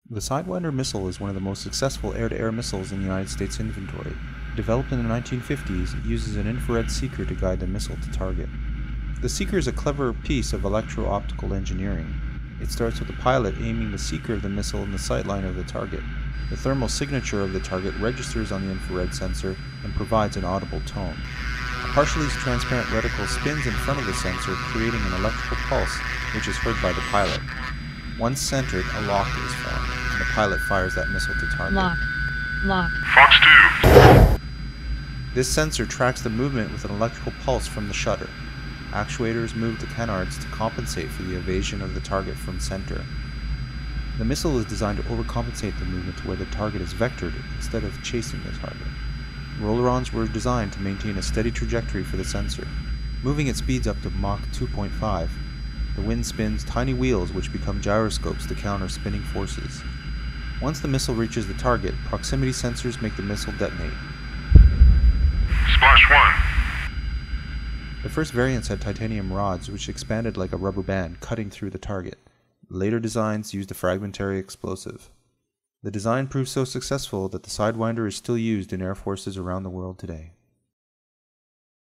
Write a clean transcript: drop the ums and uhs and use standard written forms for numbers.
The Sidewinder missile is one of the most successful air-to-air missiles in the United States inventory. Developed in the 1950s, it uses an infrared seeker to guide the missile to target. The seeker is a clever piece of electro-optical engineering. It starts with the pilot aiming the seeker of the missile in the sightline of the target. The thermal signature of the target registers on the infrared sensor and provides an audible tone. A partially transparent reticle spins in front of the sensor, creating an electrical pulse which is heard by the pilot. Once centered, a lock is formed, and the pilot fires that missile to target. Lock. Fox 2. This sensor tracks the movement with an electrical pulse from the shutter. Actuators move the canards to compensate for the evasion of the target from center. The missile is designed to overcompensate the movement to where the target is vectored instead of chasing the target. Rollerons were designed to maintain a steady trajectory for the sensor. Moving at speeds up to Mach 2.5, the wind spins tiny wheels which become gyroscopes to counter spinning forces. Once the missile reaches the target, proximity sensors make the missile detonate. Splash 1. The first variants had titanium rods which expanded like a rubber band, cutting through the target. Later designs used a fragmentary explosive. The design proved so successful that the Sidewinder is still used in air forces around the world today.